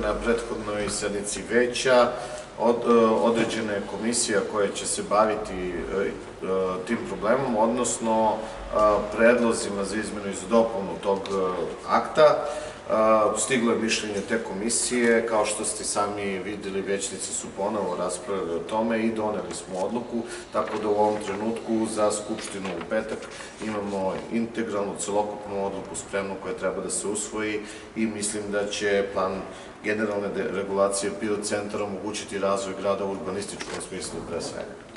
Na prethodnoj sednici veća određena je komisija koja će se baviti tim problemom, odnosno predlozima za izmenu i za dopunu tog akta. Stiglo je mišljenje te komisije, kao što ste sami videli, većnici su ponovo raspravili o tome i doneli smo odluku, tako da u ovom trenutku za Skupštinu u petak imamo integralnu, celokupnu odluku spremnu koja treba da se usvoji i mislim da će plan generalne regulacije Pirot centara omogućiti razvoj grada u urbanističkom smislu pre svega.